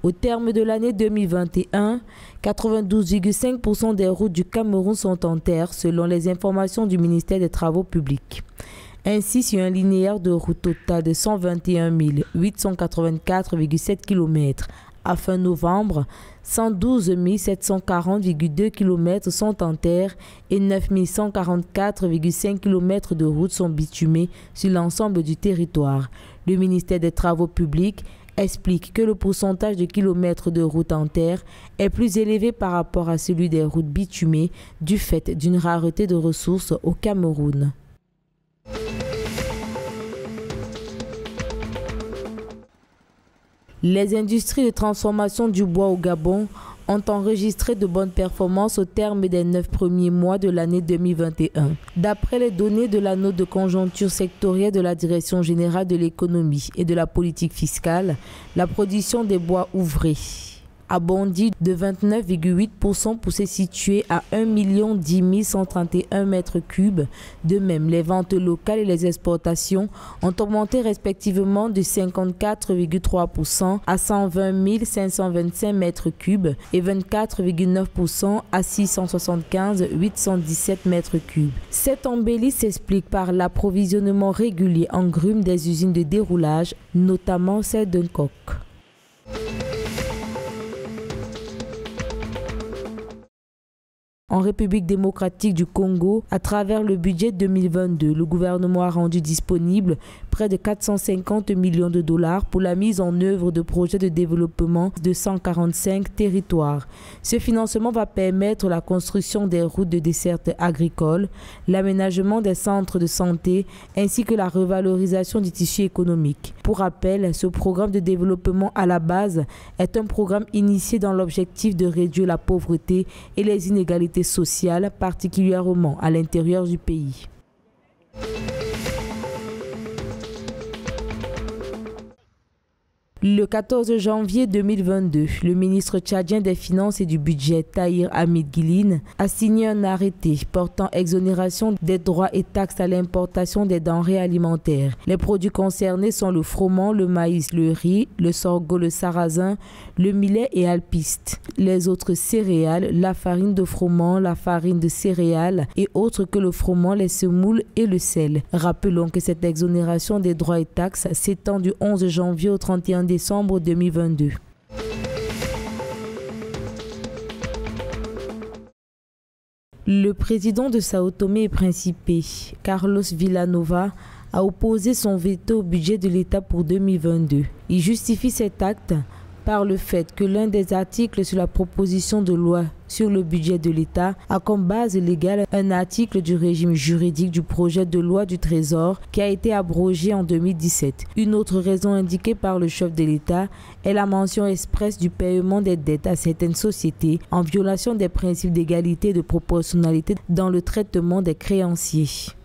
Au terme de l'année 2021, 92,5% des routes du Cameroun sont en terre selon les informations du ministère des Travaux publics. Ainsi, sur un linéaire de route total de 121 884,7 km à fin novembre, 112 740,2 km sont en terre et 9 144,5 km de routes sont bitumées sur l'ensemble du territoire. Le ministère des Travaux publics explique que le pourcentage de kilomètres de routes en terre est plus élevé par rapport à celui des routes bitumées du fait d'une rareté de ressources au Cameroun. Les industries de transformation du bois au Gabon ont enregistré de bonnes performances au terme des 9 premiers mois de l'année 2021. D'après les données de la note de conjoncture sectorielle de la Direction générale de l'économie et de la politique fiscale, la production des bois ouvrés a bondi de 29,8% pour se situer à 1 10 131 mètres cubes. De même, les ventes locales et les exportations ont augmenté respectivement de 54,3% à 120 525 mètres cubes et 24,9% à 675 817 mètres cubes. Cette embellie s'explique par l'approvisionnement régulier en grumes des usines de déroulage, notamment celle d'un coq. En République démocratique du Congo, à travers le budget 2022, le gouvernement a rendu disponible près de 450 millions de dollars pour la mise en œuvre de projets de développement de 145 territoires. Ce financement va permettre la construction des routes de desserte agricole, l'aménagement des centres de santé ainsi que la revalorisation du tissu économique. Pour rappel, ce programme de développement à la base est un programme initié dans l'objectif de réduire la pauvreté et les inégalités sociales, particulièrement à l'intérieur du pays. Le 14 janvier 2022, le ministre tchadien des Finances et du Budget, Tahir Hamid Guilin, a signé un arrêté portant exonération des droits et taxes à l'importation des denrées alimentaires. Les produits concernés sont le froment, le maïs, le riz, le sorgho, le sarrasin, le millet et alpiste. Les autres céréales, la farine de froment, la farine de céréales et autres que le froment, les semoules et le sel. Rappelons que cette exonération des droits et taxes s'étend du 11 janvier au 31 décembre 2022. Le président de Sao Tomé et Principe, Carlos Villanova, a opposé son veto au budget de l'État pour 2022. Il justifie cet acte par le fait que l'un des articles sur la proposition de loi sur le budget de l'État a comme base légale un article du régime juridique du projet de loi du Trésor qui a été abrogé en 2017. Une autre raison indiquée par le chef de l'État est la mention expresse du paiement des dettes à certaines sociétés en violation des principes d'égalité et de proportionnalité dans le traitement des créanciers.